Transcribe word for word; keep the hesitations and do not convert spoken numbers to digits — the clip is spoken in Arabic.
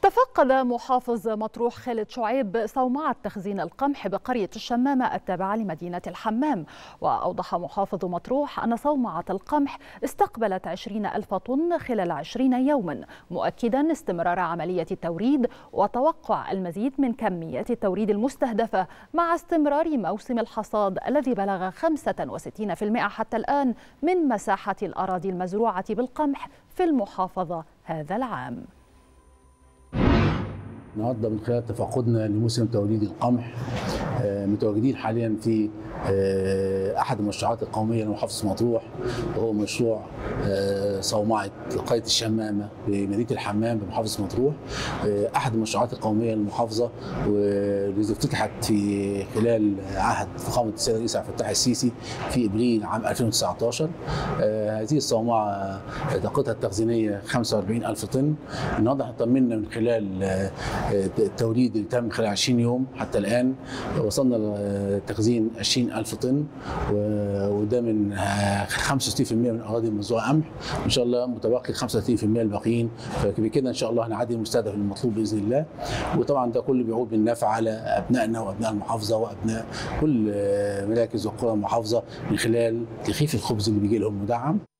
تفقد محافظ مطروح خالد شعيب صومعة تخزين القمح بقرية الشمامة التابعة لمدينة الحمام. وأوضح محافظ مطروح أن صومعة القمح استقبلت عشرين ألف طن خلال عشرين يوما، مؤكدا استمرار عملية التوريد وتوقع المزيد من كميات التوريد المستهدفة مع استمرار موسم الحصاد الذي بلغ خمسة وستين بالمئة حتى الآن من مساحة الأراضي المزروعة بالقمح في المحافظة هذا العام. النهارده من خلال تفقدنا لموسم توريد القمح متواجدين حاليا في احد المشروعات القوميه لمحافظه مطروح، وهو مشروع صومعه قريه الشمامه بمدينه الحمام بمحافظه مطروح، احد المشروعات القوميه للمحافظه والتي افتتحت في خلال عهد فخامه السيد الرئيس عبد الفتاح السيسي في ابريل عام ألفين وتسعة عشر. هذه الصومعه طاقتها التخزينيه خمسة وأربعين ألف طن. النهارده احنا طمنا من خلال التوريد اللي تم خلال عشرين يوم حتى الان وصلنا لتخزين عشرين ألف طن، وده من خمسة وستين بالمئة من اراضي المزروعه قمح، ان شاء الله متبقي خمسة وثلاثين بالمئة الباقيين، فبكده ان شاء الله هنعدي المستهدف المطلوب باذن الله. وطبعا ده كله بيعود بالنفع على ابنائنا وابناء المحافظه وابناء كل مراكز وقرى المحافظه من خلال رغيف الخبز اللي بيجي لهم مدعم.